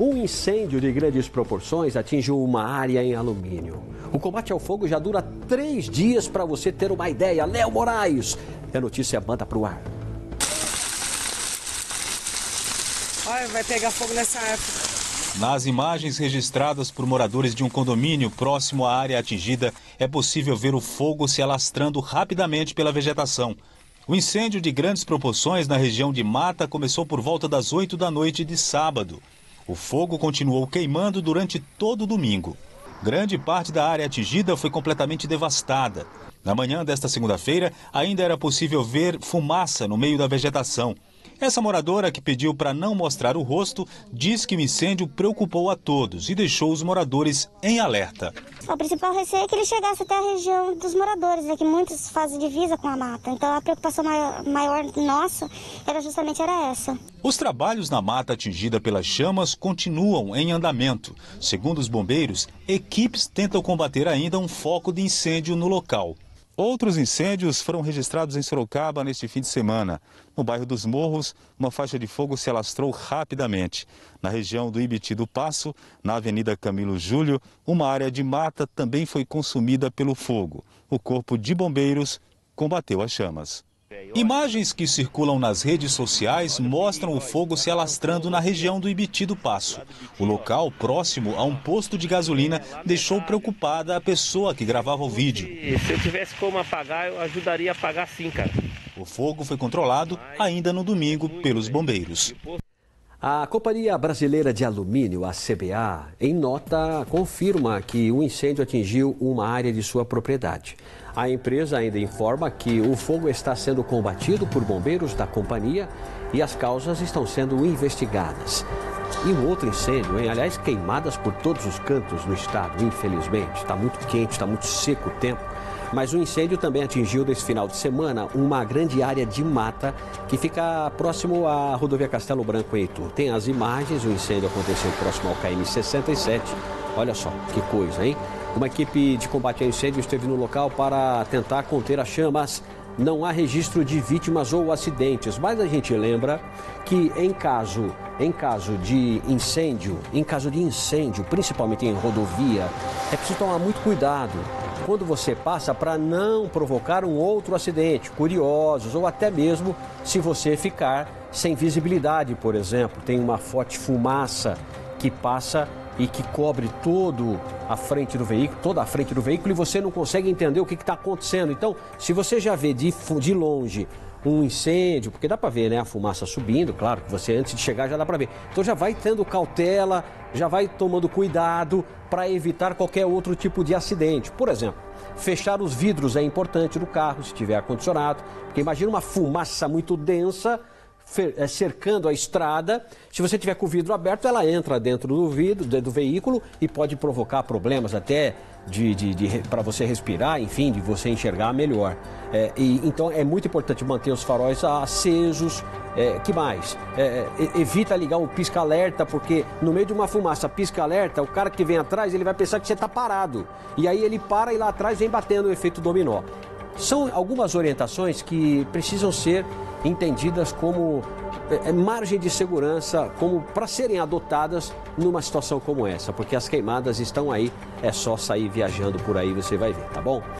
Um incêndio de grandes proporções atingiu uma área em alumínio. O combate ao fogo já dura 3 dias, para você ter uma ideia. Léo Moraes, a notícia manda pro ar. Olha, vai pegar fogo nessa época. Nas imagens registradas por moradores de um condomínio próximo à área atingida, é possível ver o fogo se alastrando rapidamente pela vegetação. O incêndio de grandes proporções na região de Mata começou por volta das 8 da noite de sábado. O fogo continuou queimando durante todo o domingo. Grande parte da área atingida foi completamente devastada. Na manhã desta segunda-feira, ainda era possível ver fumaça no meio da vegetação. Essa moradora, que pediu para não mostrar o rosto, diz que o incêndio preocupou a todos e deixou os moradores em alerta. O principal receio é que ele chegasse até a região dos moradores, que muitos fazem divisa com a mata. Então a preocupação maior nossa era essa. Os trabalhos na mata atingida pelas chamas continuam em andamento. Segundo os bombeiros, equipes tentam combater ainda um foco de incêndio no local. Outros incêndios foram registrados em Sorocaba neste fim de semana. No bairro dos Morros, uma faixa de fogo se alastrou rapidamente. Na região do Ibiti do Passo, na Avenida Camilo Júlio, uma área de mata também foi consumida pelo fogo. O corpo de bombeiros combateu as chamas. Imagens que circulam nas redes sociais mostram o fogo se alastrando na região do Ibiti do Passo. O local, próximo a um posto de gasolina, deixou preocupada a pessoa que gravava o vídeo. Se eu tivesse como apagar, eu ajudaria a apagar sim, cara. O fogo foi controlado ainda no domingo pelos bombeiros. A Companhia Brasileira de Alumínio, a CBA, em nota confirma que o incêndio atingiu uma área de sua propriedade. A empresa ainda informa que o fogo está sendo combatido por bombeiros da companhia e as causas estão sendo investigadas. E um outro incêndio, aliás, queimadas por todos os cantos no estado, infelizmente. Está muito quente, está muito seco o tempo. Mas o incêndio também atingiu nesse final de semana uma grande área de mata que fica próximo à rodovia Castelo Branco em Itu. Tem as imagens, o incêndio aconteceu próximo ao KM 67. Olha só que coisa, hein? Uma equipe de combate a incêndio esteve no local para tentar conter as chamas. Não há registro de vítimas ou acidentes, mas a gente lembra que em caso de incêndio, principalmente em rodovia, é preciso tomar muito cuidado quando você passa para não provocar um outro acidente, curiosos, ou até mesmo se você ficar sem visibilidade, por exemplo. Tem uma forte fumaça que passa e que cobre toda a frente do veículo e você não consegue entender o que está acontecendo. Então, se você já vê de longe um incêndio, porque dá para ver, né, a fumaça subindo, claro que você antes de chegar já dá para ver. Então já vai tendo cautela, já vai tomando cuidado para evitar qualquer outro tipo de acidente. Por exemplo, fechar os vidros é importante do carro, se tiver ar-condicionado, porque imagina uma fumaça muito densa cercando a estrada. Se você tiver com o vidro aberto, ela entra dentro do veículo e pode provocar problemas até para você respirar, enfim, de você enxergar melhor. Então é muito importante manter os faróis acesos. Que mais? Evita ligar um pisca-alerta, porque no meio de uma fumaça pisca-alerta, o cara que vem atrás, ele vai pensar que você está parado. E aí ele para e lá atrás vem batendo o efeito dominó. São algumas orientações que precisam ser entendidas como margem de segurança, como para serem adotadas numa situação como essa, porque as queimadas estão aí, é só sair viajando por aí, você vai ver, tá bom?